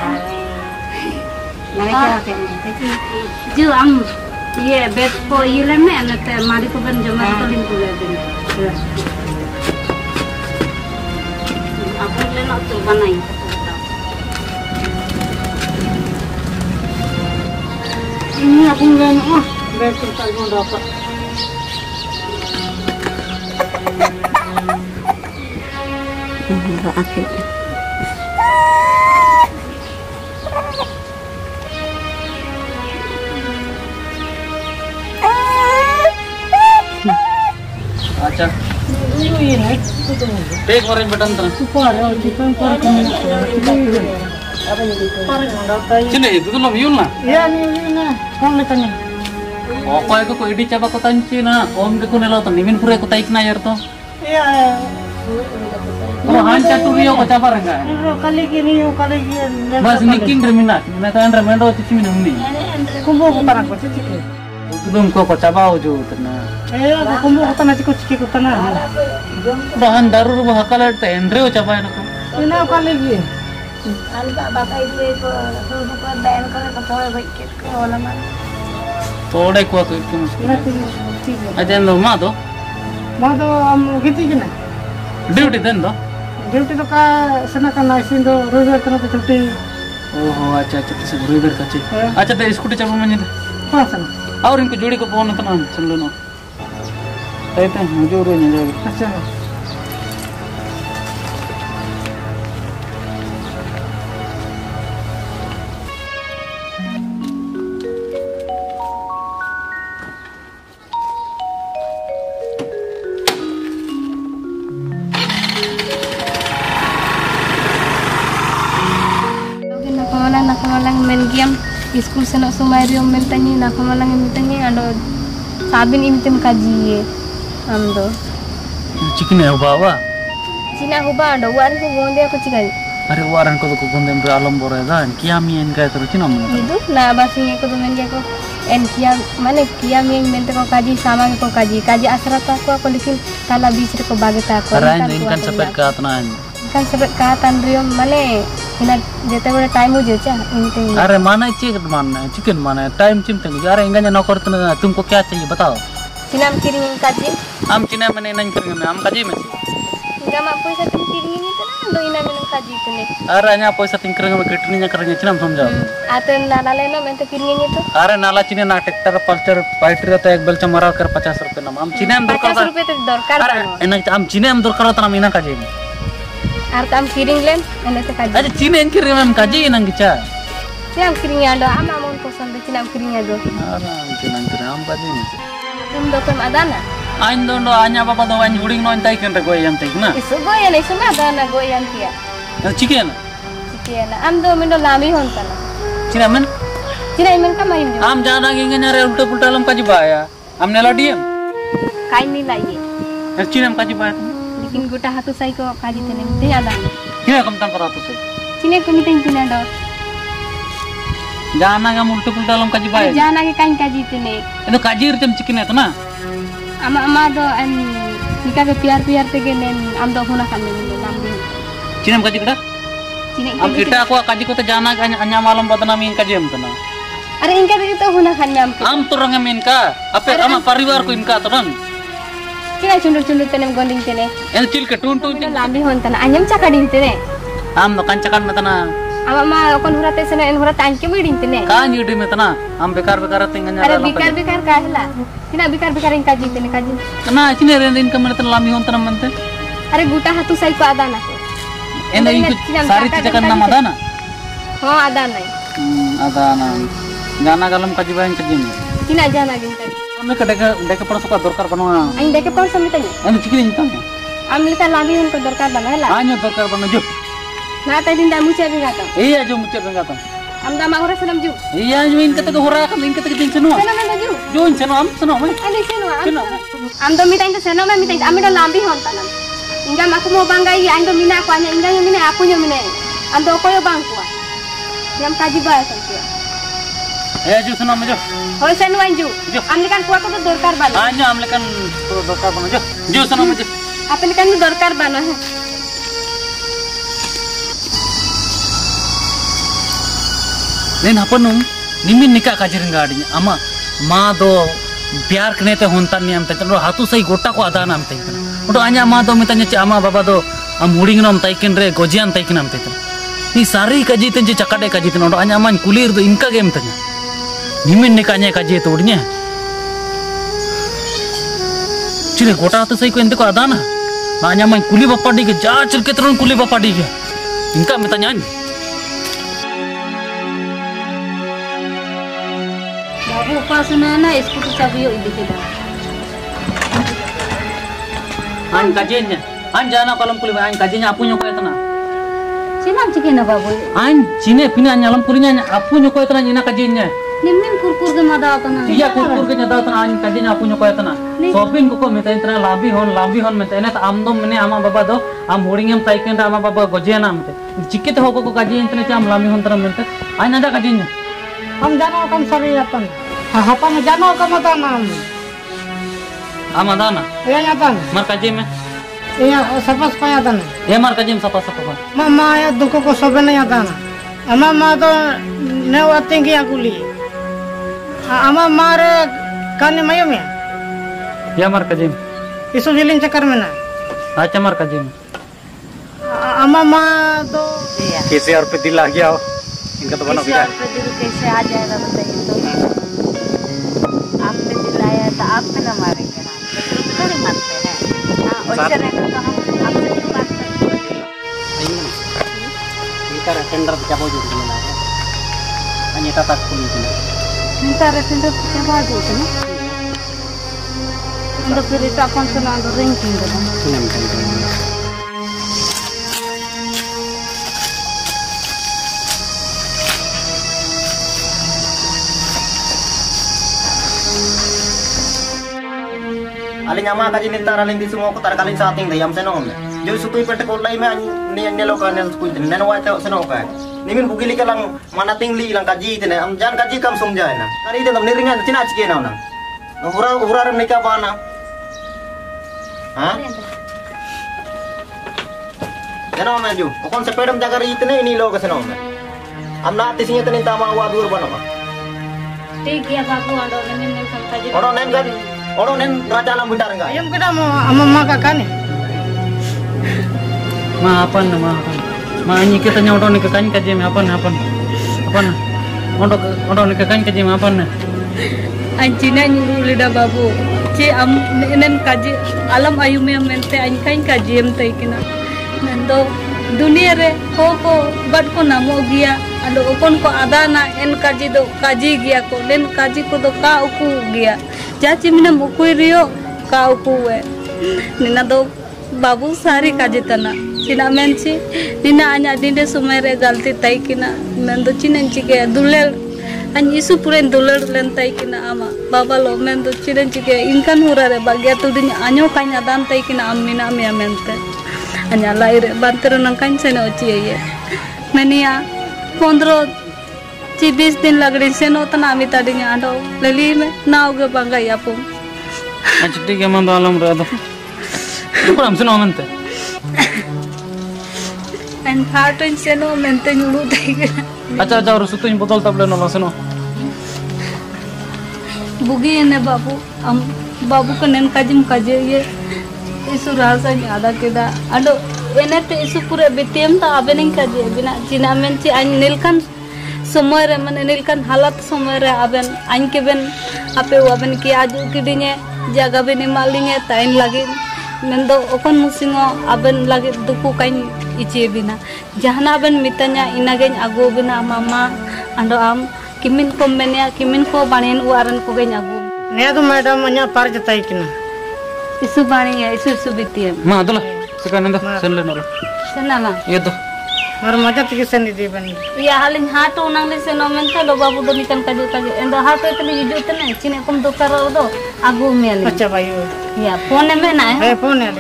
Laga cabai. Jo am, ये बेड को ये लेने अने ते मारी को बन जमा telin पूरे दिन. Aku lenak tu banai. Ini aku lenak. Oh. Betul tak mau dapat. Enggak akhir. Acha. Ini Take orang button tu. Super, chicken pork. Cina itu tu lebih ulna. Ya ni ni, kau letak ni. Apa itu kau edi coba kau tanci na, om dekun elo tu nimin pura kau taik na yer tu. Iya. Oh hanca tu rio kau coba renga. Kali gini, kali gini. Bas nikin remina, mina kan remendo tu cimi nuni. Kumbu ko parang ko ciki. Belum kau kau coba uju tena. Eh, kumbu ko tanah ciki ciki ko tanah. Bahan daru bah kalau tendre coba nak. Ina kali gini. Alga bapak ibu itu tuh bukan dan kalau kepoy baik ke olaman. Thode ko tu itu. Aja lo ma do. Ma do am gitu gini. Duty den do. Duty to ka sana ka naisin do rozer kana to chutti. Oh अच्छा अच्छा तो गुरु इधर कच्चे अच्छा तो स्कूटी चाबो मने हाँ sana. और इनको जोड़ी को फोन तना चल लो कहते हैं मुझे रो नहीं जाएगा अच्छा. Nakamalang main game school senok sumario mentangi nakamalang mentangi ando sabin imtim kaji amdo chicken है बाबा sina aku ba ando war ko gonde aku cikai अरे वारन को तो कुंदम रे आलम बोरे दान किया मी इन काय तरु चिना मन itu na basing ko do men ko en kia mane kia mi mente ko kaji sama ko kaji kaji asra ta ko ko likin tala bis ko bageta ko rain in kan sepet ka atna kan sepet ka tan rio mane ina jete bole time ho jecha inte अरे माना चिकन माना चिकन माना टाइम चिमते अरे इंगanya नौकर तना तुमको क्या चाहिए बताओ cinam kiringin kaji हम चिना मने नन करेंगे मैं हम काजी में enggak mampu saya tum kiringin itu na do ina minum kaji itu ne अरे anya पैसा तिंग करेंगे मैं कितनी nya करेंगे चिना समझाओ aten nala leno mente kiringin itu अरे नाला चिने ना ट्रैक्टर पल्चर पाइटर रहता एक बेलचा मरा कर पचास रुपए ना हम चिने हम पचास दरकार रुपए तो दरकार अरे एना हम चिने हम दरकार तना मीना काजी में ar tam kiring len ene te kaji अरे चिने इन करेंगे हम काजी नंग चा cinam kiringin ando ama mon kosan de cinam kiringin ado अरे हम चिना करें हम काजी में tum do kem adana आइन दो नो आन्या बाबा दो आइन हुडिंग नो इंताई केन रगो यम तई ना isu goyan isu ma adana goyan tia chicken Cikiana, am do mindo lami hontana. चिना मन Cina imen kama imjo. हम जाना गेंगे रे उल्टा पुल्टा लम काजी बाया हमने लडियम Kain ni lagi. चिना हम काजी बाया Bikin guta hatu sai ko kaji tene mesti ada. क्या कम तंग करा तो से Cina ko mitin cina do. जाना का उल्टा पुल्टा लम काजी बाया Jana ke kain kaji tene. itu kaji ritem chicken है तो ना Ama ama do am nika ke piar piar tege nen am do hona kan mindo lambi. चिना हम काजी कड़ा Cina हम इटा को काजी को तो जाना का अन्या मालूम बदना मीन काजी हम तो ना Are inka tege to hona kan nyam. हम तो रंग मीन का अपे हम परिवार को इनका तो रंग Cina cundur cundur tene gonding tene. इन चिल के टून टून Mindo lambi hontana. Anyam cakadin tene. हम तो कंचकान में तना Ama ma kon hurate sene en hurate anke bidin tene. कान यूडी में तना हम बेकार बेकार तिंगanya Are bikar bikar kahla. Cina bikar bikar in kaji tene kaji. ना चिने रेंद इनका में तना लामी होन तना मनते Are guta hatu sai ko ada na. एने इनको सारी चीजें करना मदा ना हो ada na. ada ना जाना गलम काजी बाइन काजी में Cina jana gin kaji. हमने कटे का देखे पर सुका दरकार बनो Ain deke por samitanya. एने चिकन इंता Am lita lami hun ko dorkar bana hela. आन्यो दरकार बनो जो Na ta din da mucha bi gata. ए जो मुचे रंगा तो Am da ma hora sanam ju. iya जो इनके तक हो रहा है इनके तक दिन सनो Sana na ju. जो इन सनो हम सनो में Ani seno Seno. am. Am do mitain ta seno ma mitain am do lambi hon tanam. Inga maku mo bangai an do mina ko anya inga yumine aku nyumine. Am do ko yo bangku. Yam kaji ba santia. ए जो सनो में जो Hoi seno anju. Ju. Am likan kuat ko dorkar bana. आन्यो हम लेकिन दरकार बनो जो जो सनो में जो Apa likan dorkar bana ha. लेकिन अपन निमिन निका काजी रंगा आडिया अमा माँ दो प्यार कने ते होंता नियम ते चलो हाथू सही गोटा को आदा नाम ते उतो आन्या माँ दो मितन्या चे अमा बाबा दो am हुडिंग नम ताइकिन रे गोजियान ताइकिन नाम ते ni sari kaji te cakade kaji te undo anya man kulir do inka game tanya nimin nikanya kaji te udnya cile gota to sai ko ente ko adana anya man kuli bapadi ke ja chil ke terun kuli bapadi ke inka mitanya Babu pasuna na iskutu sabiyo idikida. an kajinya an jana kalam kuli an kajinya apunya ko etna Cinam cikina babu. an cine pina nyalam kulinya apunya ko etna ina kajinya Nimin kurkur ke mada apana. iya kurkur ke nyata etna an kajinya apunya ko etna shopping ko ko mita etna labi hon labi hon mita ena am dom mene ama baba do am horingem taiken ama baba gojiana mita cikite hoko ko kaji etna am lami hon tara mita an ada kajinya हम जानो कम सरी अपन हपन जानो कम दाना ama dana ये जातन mar kaji me ये सपस पाया तन ye mar kaji sapa sapa मामा ये दुख को सब नहीं आता ना अमा मा तो ने वाते की अकुली अमा मारे काने मयो में ya mar kaji इसो जिलिन चक्कर में ना acha mar kaji अमा मा तो कैसे और पे दिल आ गया हो इनका तो बना कैसे आप पे दिल कैसे आ जाएगा बताइए तो आप पे दिल आया तो आप पे ना मारेंगे ना तो थोड़ी मारते हैं हाँ वैसे रहेगा तो हम आपसे क्यों बात करेंगे इनका टेंडर क्या हो जुड़ी ना अन्य टाटा कुली की minta retinda siapa aja itu nih untuk cerita konsumen atau ranking gitu sunan kan Ali nyama kaji nitar aling di semua kutar kalin sating dayam seno me. Jo sutui pete ko lai me ni nelo kan nel skui den neno wa te seno ka. Nimin bugili kalang mana tingli lang kaji tene am jan kaji kam somja na. Kari te tam niringa cina chike na na. Ura ura nika bana. Ha? Seno me jo. Kon sepedam jagar itne ini lo ka seno me. Amna tisinya tene tama wa dur bana ma. ठीक है बाबू आडो नेन नेन काजी Oro nen kan oro nen raja lam bitar enggak? Ayam kita mau ama ma kakak nih. Ma apa nih ma? Ma ini kita nyodo nih kakaknya kaji me apa nih apa nih? Apa nih? Ondo ondo nih kakaknya kaji me apa nih? anjina nyuruh lidah babu ci am nen kaji alam ayume mente an kain kaji em tai kina nendo dunia re ko ko bad ko namo gia ando upon ko adana en kaji do kaji gia ko len kaji ko do ka uku gia jaci mina mukui rio ka uku we nina do babu sari kaji tana cina menci nina anya dinde sumere galti tai kina nendo cinen cike dulel an isu puren dulel len tai kina ama baba lo nendo cinen cike inkan hurare bagia tu dinya anyo kanya dan tai kina amina amia mente anya laire bantero nang kan sene oci ye menia pondro ci bis din lagri seno tana ami tadinya ado leli me nau ge bangga ya pum Aja tiga mando alam rado. Kurang seno mente. en harton seno mente nyulu tai kina Acha acha harus itu botol tablet nolong seno. bugi ene babu am babu kenen kajim kaje ye isu rasa ada keda ado ene te isu pure btm ta abening kaje bina cina menci an nilkan समय रे माने नilkan हालत समय रे आबेन आइन के बेन आपे आबेन की आजु किदिने जगह बेन मालिने ताइन लागे मेंदो ओकन मुसिंगो आबेन लागे दुकु काइन इचे बिना जहाना बेन मितanya इनागेन आगु बिना मामा अंडो आम किमिन को मेनिया किमिन को बाणेन उआरन को गेन आगु Ne tu madam anya par jatai kina. इसु बाणी है इसु इसु बितियम Ma adola. Sekarang anda senle nolo. सेनाला Iya tuh. और मजा तक सेंदी दी बनी या हालिन हाटो नांगले से नो मेंता दो बाबू दो निकन काजु काजु एंदो हाटो इतने हिजु तने चिने कम दो करो दो आगु मेले अच्छा भाई या फोन में ना है है फोन है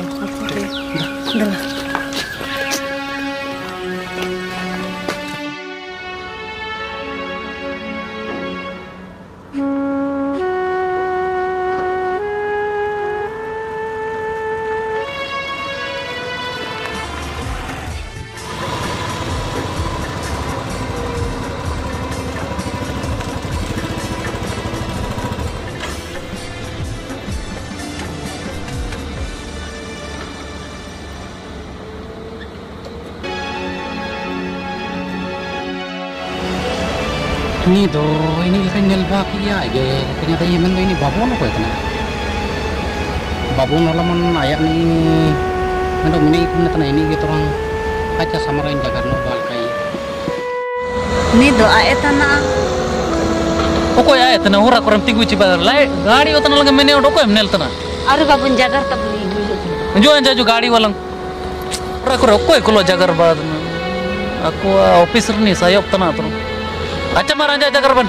Ini do, ini kan nyelba kia aja. Ternyata ini men ini babon apa itu? Babon alaman ayak ni ini. Mendo mini ikut neta ini gitu orang. Aja samarin jaga nobal kai. नी दो आए तना Oko ya itu na hura kurang tigu cipa. Lai gadi itu na lagi mene oko em nel tana. अरे बाबू जागर तब ली Jo anja jo gadi walang. Hura kurang oko ekulo jagar bad. Aku officer ni sayop tana tu. अच्छा महाराजा जाकर बन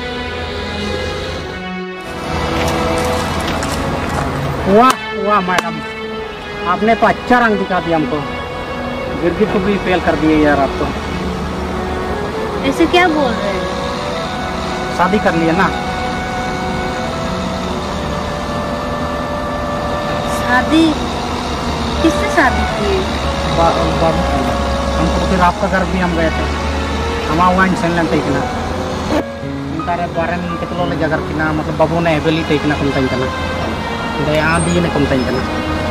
वाह वाह मैडम, आपने तो अच्छा रंग दिखा दिया हमको। गिरगिट को भी फेल कर दिए यार आप तो। ऐसे क्या बोल रहे हैं शादी कर लिए ना? शादी किससे शादी की बा, बाबू हमको फिर आपका घर भी हम गए थे हमारा वहाँ इंसान लेते ही ना इंतारे बारन कितलो ले जाकर किना मतलब बाबू ने एवेली ते किना कम ताई कना दे आदि ने कम ताई कना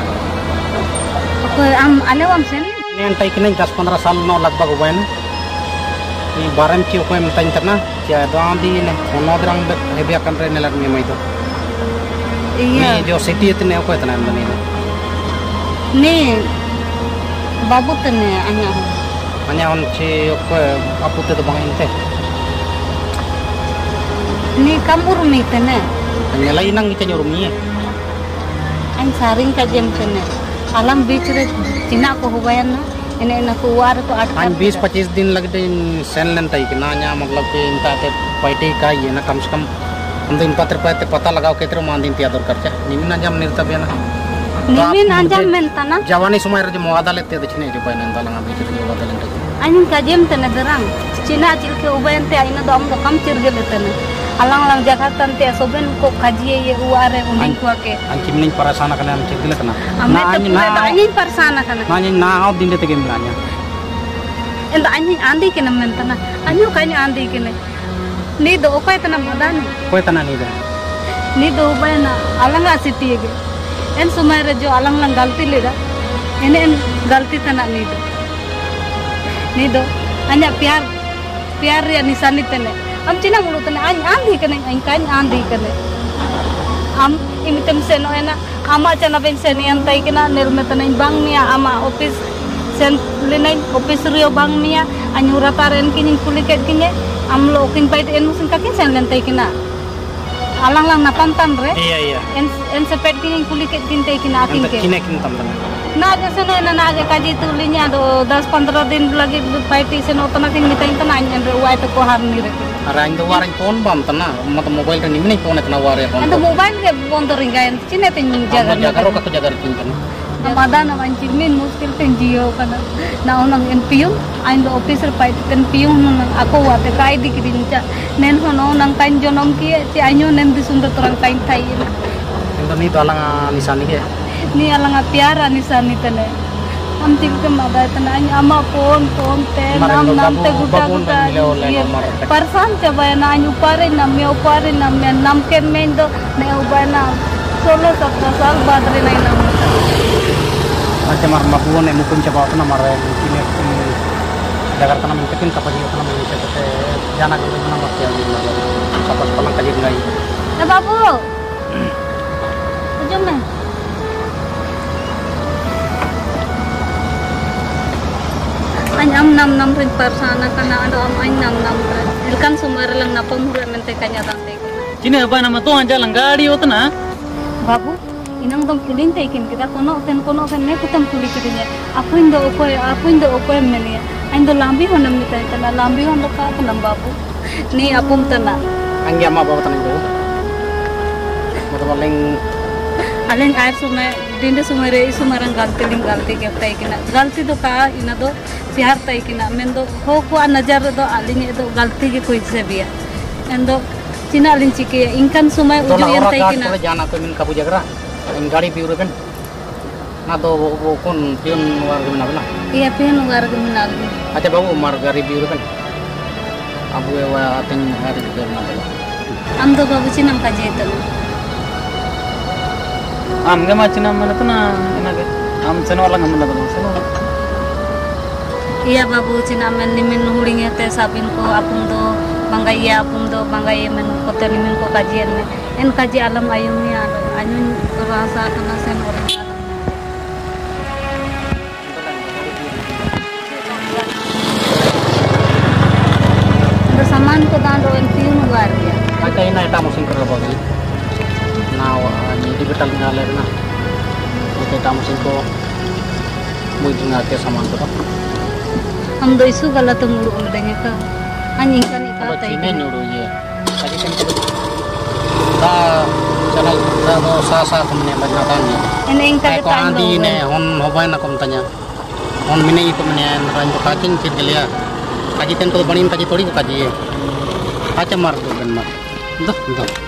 ओके हम आले हम से ने ताई किना दस पंद्रह साल नो लगभग हुए ना ये बारन की कोई में ताई करना क्या दो आदि ने कोनो द्रंग बे हेबिया कन रे नेलर में मई तो ये ये जो सिटी इतने को इतना बने ने बाबू तने आया हो अन्य उन चे को अपुते तो बांग इंते ने कामुर में तने nyala inang kita nyurumnya an saring ka jem tene alam बीच रे चिना को हुबायन ना ene na ko war ko at आज बीस पच्चीस दिन लग गए सेल लेन तई कि ना न्या मतलब कि इनका ते पार्टी का ये ना कम से कम हम दिन पत्र पे पता लगाओ कितरो मान दिन तिया दर करचा निमिना जम निर्तव्य ना Nimin anjam mentana. Jawani semua raja mau ada lihat itu cina coba nanti lang abis itu mau ada lihat. Anin kajem tena derang. Cina acil ke ubayan teh aina do am do kam cirgel tena. Alang-alang Jakarta teh soben ko kaji ye uare unding kuake. Anci mending parasana kana am cirgel kana. Ame te pura anin parsana kana. Nanya nah out dinde tegem nanya. Enda anin andi kena mentana. Anyu kanyu andi kena. Ni do opai tena madani. Kau tanah ni dah. Ni do ubayana alanga city ge. En sumai rejo alang-alang galti leda. Ene en galti tena ni do. Ni do anya piar piar ya nisani tene. Am cina mulu tene an andi kene an kan andi kene. Am imitem seno ena ama cana ben seni antai kena nirme tene bang nia ama office sen linai office rio bang nia anyura taren kini kuliket kini am lo kin bait en musin kakin sen lentai kena. Alang-lang napantan re. Iya iya. En en sepet kini kuliket kintai kena akin Anta ke. cina kin tam tam. Naga seno ena naga kaji tulinya do दस पंद्रह दिन lagi paiti seno tana kin mitain tana anyan re uai to ko harni re. Arang itu warang phone bam tanah, mata mobile kan ini phone itu nawar ya phone. Ando mobile ke bondo ringayan cine ten jaga Jaga ro kata jaga rin kan. Amada na mancin min muskil ten jio kana. Na onang en piung ain do officer paiti ten piung nang ako wate kai di kidin cha. Nen hono nang tain jonom ki ci anyo nen disunda torang tain thai na. Itu ni tu alang nisani ke. Ni alanga piara nisani tene. Am tik ke mada tene anyo ama pon pon te nam nam te guda guda. Parsan coba na anyo pare nam me pare nam me nam ken men do ne ubana solo sabta sal badre nai nam. Macam mar mabuan yang mungkin coba tu nama orang ini Jakarta nama mungkin kapal dia tu nama ini seperti jana kalau mana masih yang ini siapa sekolah kaji ngai. Eh babu. Ujung me. Anyam nam nam ring parsana kana ando am ain nam nam rin. Ilkan sumar lang napamura mente kanya tante. Cine apa nama tu anja langgari itu na? Babu, inang dong kulin taikin kita kono ten kono ten ne kutam kuli kirinya. Aku indo okoy, aku indo okoy meni. Indo lambi honam mitai tana lambi hono ka tanam babu. Ni apum tana. Anggi ama bawa tanah itu. Betul paling Aleng air sume dinde sume re sumarang galti ling galti ke taikina. Galti do ka ina do pihar taikina. Mendo ho ko najar do aling do galti ke koi se biya. Endo cina aling cike inkan sume uju yang taikina. Kalau jana tu min kabu jagra, in gari piur kan. Na do kon piun war gimana bela. Iya pian ugar geminal. Acha babu mar gari piur kan. Abu ewa ating hari piur na bela. Ando babu cinam kaje itu. Am gak macam mana tu na? Enak am seno orang am mana tu seno. Iya babu cina men nimin huling ya teh sabin ko apung do banggai ya apung do banggai men ko teh nimin ko kajian me. En kaji alam ayung ni ado anyun rasa kana sen orang alam. Bersamaan ko dando en tiun lugar ya. Acha ina eta musim kerja bagi. Now ni di betal ngaler na. Ito eta musim ko muy ngate saman to. Am do isu gala to muru undanya ka. Anjing kan ika tai. Ini nyuruh ye. Tadi kan kita ta channel ta do sa sa tumne bajatan ni. En engka Ai ko andi ne hon hobai na kom tanya. Hon mine itu mene ran to kaking chit gelia. Kaji ten to banin kaji tori ko kaji ye. Acha mar do ben mar. Dah, dah.